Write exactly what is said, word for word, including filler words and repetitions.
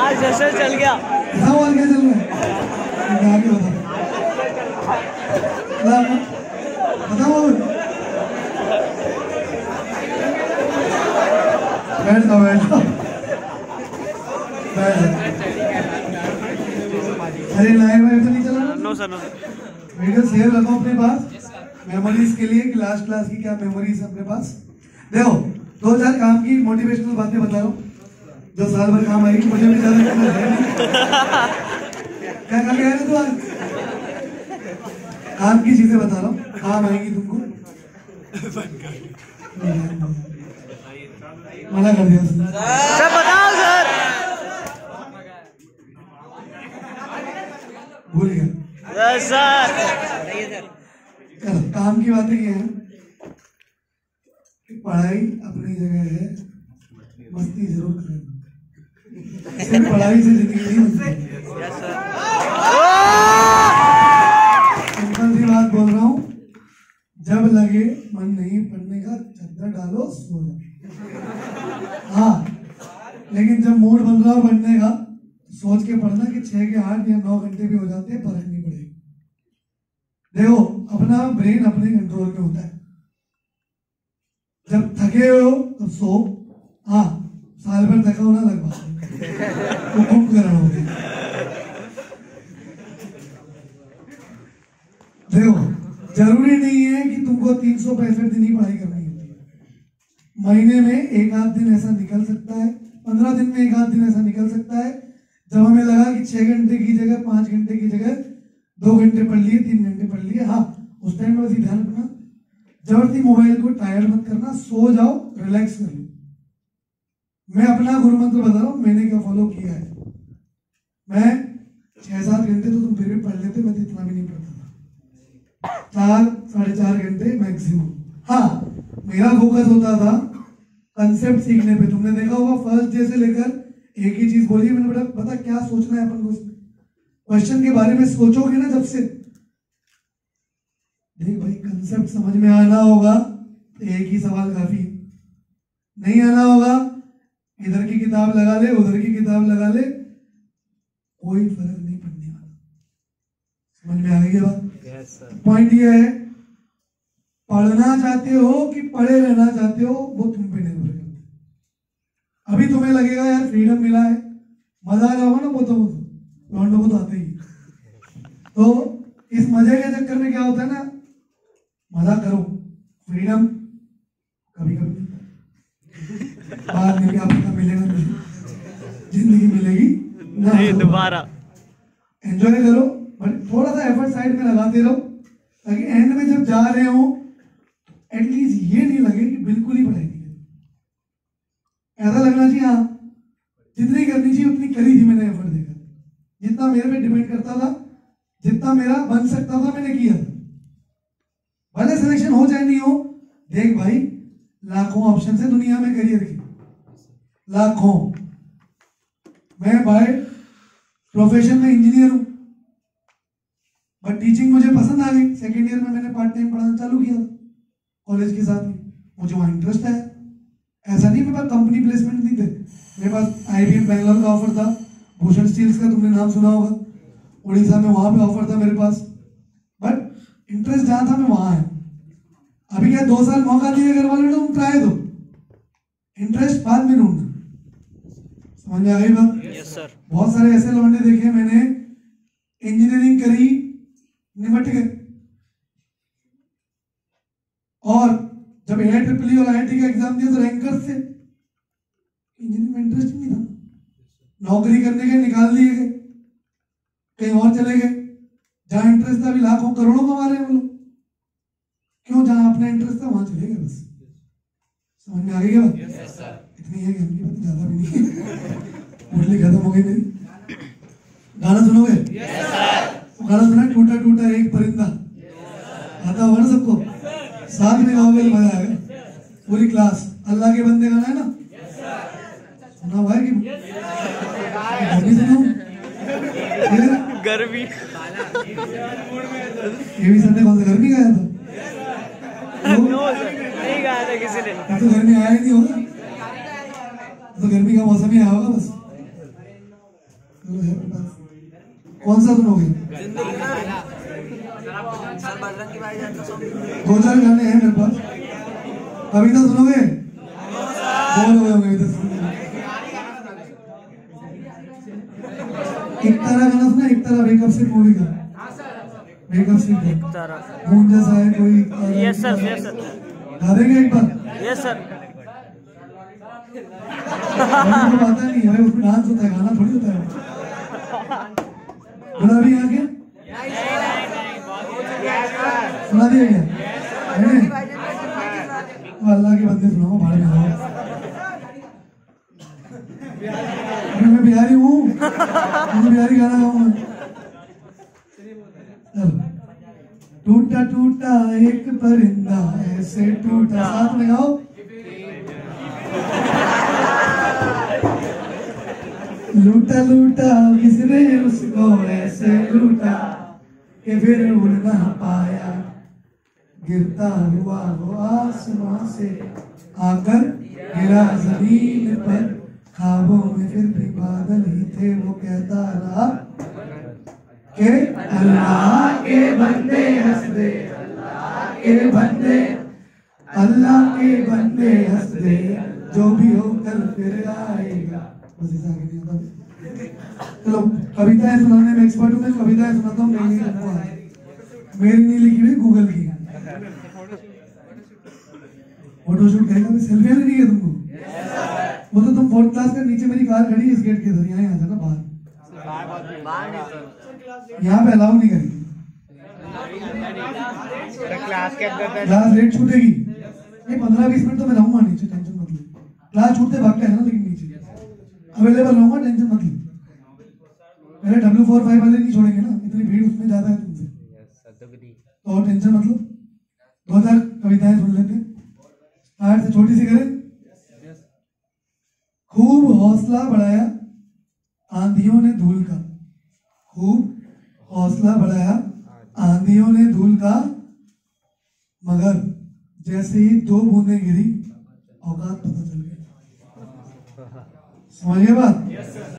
आज जैसे चल गया। बताओ और क्या चल रहा है, आगे बताओ बताओ। बैठ जाओ बैठ जाओ बैठ जाओ। अरे लाइव वाइव तो नहीं चला? No sir no sir. Video save रखो अपने पास मेमोरीज के लिए कि लास्ट क्लास की क्या मेमोरीज है अपने पास। देखो दो चार काम की मोटिवेशनल बातें बता रहा हूँ जो साल भर काम आएगी। मुझे भी ज्यादा करना है क्या काम है तो आज काम की चीजें बता रहा हूँ काम आएगी तुमको। मना कर दिया उसने। सर बताओ सर। भूल गया सर। चलो काम की बातें ये हैं कि पढ़ाई अपनी जगह है, मस्ती जरूर करें। सिर्फ पढ़ाई से जिंदगी नहीं बनती। सिंपल सी बात बोल रहा हूँ, जब लगे मन नहीं पढ़ने का चद्दर डालो सो जाओ। हाँ लेकिन जब मूड बन रहा हो पढ़ने का सोच के पढ़ना कि छह के आठ या नौ घंटे भी हो जाते हैं, फर्क नहीं पड़ेगा। देखो अपना ब्रेन अपने कंट्रोल में होता है। जब थके हो तब सो। हाँ साल भर थका होना लग बात तो कुंभकर्ण हो गया। देखो जरूरी नहीं है कि तुमको तीन सौ पैंसठ दिन ही पढ़ाई करनी होती है। महीने में एक आध दिन ऐसा निकल सकता है, पंद्रह दिन में एक आध दिन ऐसा निकल सकता है जब हमें लगा कि छह घंटे की जगह पांच घंटे की जगह दो घंटे पढ़ लिए, तीन घंटे पढ़ लिए। हाँ उस टाइम में बस ध्यान रखना जबरदस्ती मोबाइल को टायर्ड मत करना, सो जाओ, रिलैक्स कर लो। मैं अपना गुरु मंत्र बता रहा हूँ मैंने क्या फॉलो किया है। मैं छह सात घंटे तो तुम फिर भी पढ़ लेते, मैं तो इतना भी नहीं पढ़ता था, चार साढ़े चार घंटे मैक्सिमम। हाँ मेरा फोकस होता था कंसेप्ट सीखने पे। तुमने देखा होगा फर्स्ट डे से लेकर एक ही चीज बोली मैंने, बड़ा पता क्या सोचना है अपन को, क्वेश्चन के बारे में सोचोगे ना जब से, देख भाई कंसेप्ट समझ में आना होगा तो एक ही सवाल काफी, नहीं आना होगा इधर की किताब लगा ले उधर की किताब लगा ले, कोई फर्क नहीं पड़ने वाला। समझ में आ गई बात? yes, पॉइंट ये है पढ़ना चाहते हो कि पढ़े रहना चाहते हो वो तुम पे निर्भर करता है। अभी तुम्हें लगेगा यार फ्रीडम मिला है, मजा आ रहा होगा ना, वो तो लौंडों को तो आते ही। तो इस मजे के चक्कर में क्या होता है ना, मजा करो, फ्रीडम कभी कभी बाद में क्या पता मिलेगा नहीं, जिंदगी मिलेगी नहीं दोबारा। एंजॉय करो बट थोड़ा सा एफर्ट साइड में लगाते रहो ताकि एंड में जब जा रहे हो एटलीस्ट ये नहीं लगे कि बिल्कुल ही पढ़ाई नहीं करी। ऐसा लगना चाहिए हाँ जितनी करनी चाहिए उतनी करी थी मैंने, एफर्ट देकर जितना मेरे पे डिपेंड करता था, जितना मेरा बन सकता था मैंने किया था। भले सिलेक्शन हो चाहे नहीं हो, देख भाई लाखों ऑप्शन है दुनिया में करियर के, लाखों। मैं बाय प्रोफेशन में इंजीनियर हूं बट टीचिंग मुझे पसंद आ गई। सेकेंड ईयर में मैंने पार्ट टाइम पढ़ाना चालू किया था कॉलेज के साथ ही, मुझे वहां इंटरेस्ट है। ऐसा नहीं मेरे पास कंपनी प्लेसमेंट नहीं थे, मेरे पास आईबीएम बैंगलोर का ऑफर था, भूषण स्टील्स का तुमने नाम सुना होगा, उड़ीसा में वहां पे ऑफर था मेरे पास, बट इंटरेस्ट जहां था मैं वहां है। अभी क्या दो साल मौका दिए घर वालों ने, तुम ट्राई दो, इंटरेस्ट बाद में ढूंढना। समझ में आ गई बात? Yes sir. बहुत सारे ऐसे लौंडे देखे मैंने, इंजीनियरिंग करी निमट गए, और जब ए ट्रिपल ई और आई आई टी का एग्जाम दिया तो रैंकर से इंजीनियरिंग में इंटरेस्ट नहीं था, नौकरी करने के निकाल दिए गए, कहीं और चले गए। जहां इंटरेस्ट था अभी लाखों करोड़ों कमा रहे हैं वो लोग, क्यों? जहां अपना इंटरेस्ट था वहां चले गए बस। समझ में आ गई क्या बात? yes, इतनी है ज्ञान की बात, ज्यादा भी नहीं मुरली खत्म हो गई मेरी। गाना सुनोगे? yes, गाना सुना टूटा टूटा एक परिंदा, yes, आता होगा ना सबको, साथ में गाओगे तो मजा आएगा। पूरी क्लास अल्लाह के बंदे गाना है ना, yes, सुना हुआ है कि गर्मी सुनो गर्मी ये भी संडे कौन सा गर्मी गाया था? नो सर नहीं गाया था किसी ने। तो गर्मी आया ही नहीं होगा, तो गर्मी का मौसम ही आया होगा बस। चलो है मेरे पास। कौन सा सुनोगे? दो चार गाने हैं मेरे पास। कविता सुनोगे? बोलो कविता सुनोगे। एक तारा गाना सुना? एक तारा वेकअप सीट मूवी का। वेकअप सीट का मून जैसा है कोई। Yes sir, yes sir. गा देंगे एक बार? Yes sir. तो पता नहीं भाई, उसमें डांस होता है, गाना थोड़ी होता है। बना भी यहाँ के? सुना दिया क्या? अल्लाह के बंदे सुनाओ, भाड़े में जाओ। मैं बिहारी हूँ, मुझे बिहारी गाना गाऊंगा। टूटा टूटा एक परिंदा ऐसे टूटा, साथ में गाओ। लूटा लूटा किसने उसको ऐसे लूटा कि फिर उड़ ना पाया, गिरता हुआ वो आसमां से आकर गिरा जमीन पर, ख्वाबों में फिर भी बादल ही थे, वो कहता रहा के अल्लाह के बंदे हंस दे, अल्लाह के बंदे, अल्लाह के बंदे हंस दे, जो भी हो कल फिर आएगा। बस इस आगे नहीं होता। चलो कविताएं सुनाने में एक्सपर्ट हूँ मैं, कविताएं सुनाता हूँ। नहीं लिखवा मेरी नहीं लिखी हुई, गूगल की। फोटोशूट करेगा मैं, सेल्फी लेनी है तुमको? वो तो तुम फोर्थ क्लास के नीचे मेरी कार खड़ी है इस गेट के इधर, यहाँ आ जाना बाहर। यहाँ पे अलाउ नहीं करेगी। क्लास के अंदर क्लास लेट छूटेगी। ये पंद्रह बीस मिनट तो मैं रहूंगा नीचे, टेंशन मत लो। क्लास छूटते भाग के है ना, लेकिन नीचे अवेलेबल रहूंगा, टेंशन मत लो। पहले डब्ल्यू फोर फाइव वाले नहीं छोड़ेंगे ना, इतनी भीड़ उसमें ज्यादा है तुमसे, तो टेंशन मत लो। दो चार कविताएं सुन लेते हैं, स्टार्ट से छोटी सी करें। खूब हौसला बढ़ाया आंधियों ने धूल का, खूब हौसला बढ़ाया आंधियों ने धूल का, मगर जैसे ही दो बूंदें गिरी औकात पता चल गई। समझ गए बात?